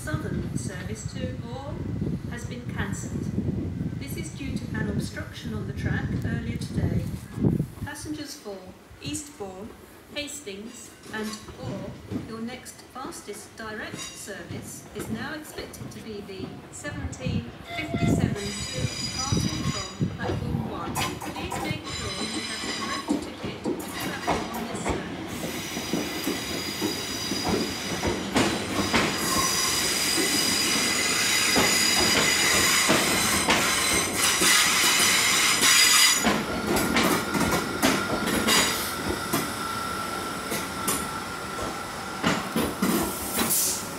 southern service to Orr has been cancelled. This is due to an obstruction on the track earlier today. Passengers for Eastbourne, Hastings and Orr, your next fastest direct service is now expected to be the 17